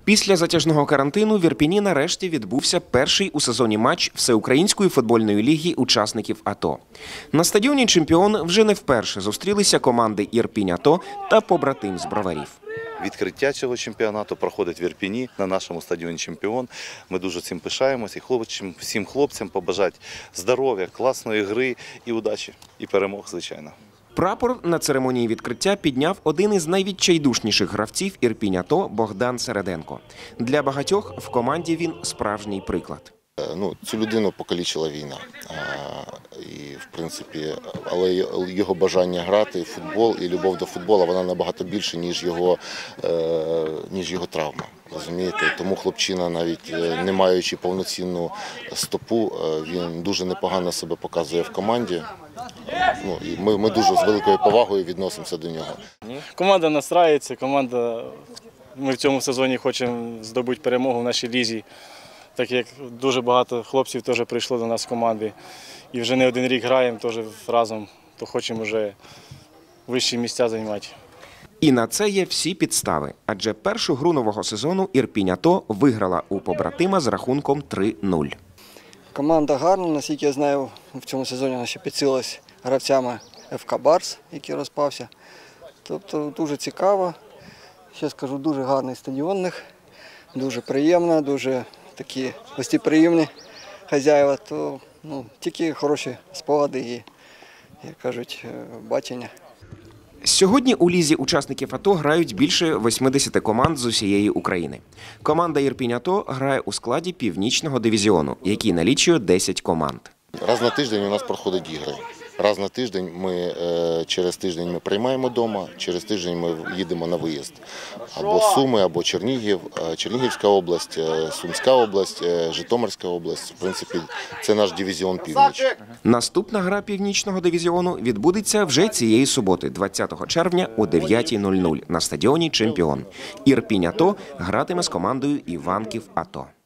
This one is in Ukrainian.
Після затяжного карантину в Ірпіні нарешті відбувся перший у сезоні матч Всеукраїнської футбольної ліги учасників АТО. На стадіоні «Чемпіон» вже не вперше зустрілися команди Ірпінь-АТО та побратим з Броварів. Відкриття цього чемпіонату проходить в Ірпіні на нашому стадіоні «Чемпіон». Ми дуже цим пишаємося і всім хлопцям побажати здоров'я, класної гри і удачі, і перемог, звичайно. Прапор на церемонії відкриття підняв один із найвідчайдушніших гравців Ірпінь-АТО Богдан Середенко. Для багатьох в команді він справжній приклад. Цю людину покалічила війна. І, в принципі, але його бажання грати в футбол і любов до футболу, вона набагато більше, ніж його травма. Розумієте? Тому хлопчина, навіть не маючи повноцінну стопу, він дуже непогано себе показує в команді. І ми дуже з великою повагою відносимося до нього. Команда настраюється, ми в цьому сезоні хочемо здобути перемогу в нашій лізі, так як дуже багато хлопців теж прийшло до нас в команди. І вже не один рік граємо теж разом, то хочемо вже вищі місця займати. І на це є всі підстави, адже першу гру нового сезону Ірпінь-АТО виграла у побратима з рахунком 3-0. Команда гарна, наскільки я знаю, в цьому сезоні вона ще підсилилась гравцями ФК «Барс», який розпався. Тобто дуже цікаво, ще скажу, дуже гарний стадіон у них, дуже приємно, дуже такі гостеприємні хазяїва, то тільки хороші спогади і, як кажуть, бачення. Сьогодні у лізі учасників АТО грають більше 80 команд з усієї України. Команда Ірпінь-АТО грає у складі північного дивізіону, який налічує 10 команд. Раз на тиждень у нас проходять ігри. Раз на тиждень через тиждень ми приймаємо вдома, через тиждень ми їдемо на виїзд. Або Суми, або Чернігів, Чернігівська область, Сумська область, Житомирська область. В принципі, це наш дивізіон «Північ». Наступна гра північного дивізіону відбудеться вже цієї суботи, 20 червня о 9:00 на стадіоні «Чемпіон». Ірпінь-АТО гратиме з командою Іванків-АТО.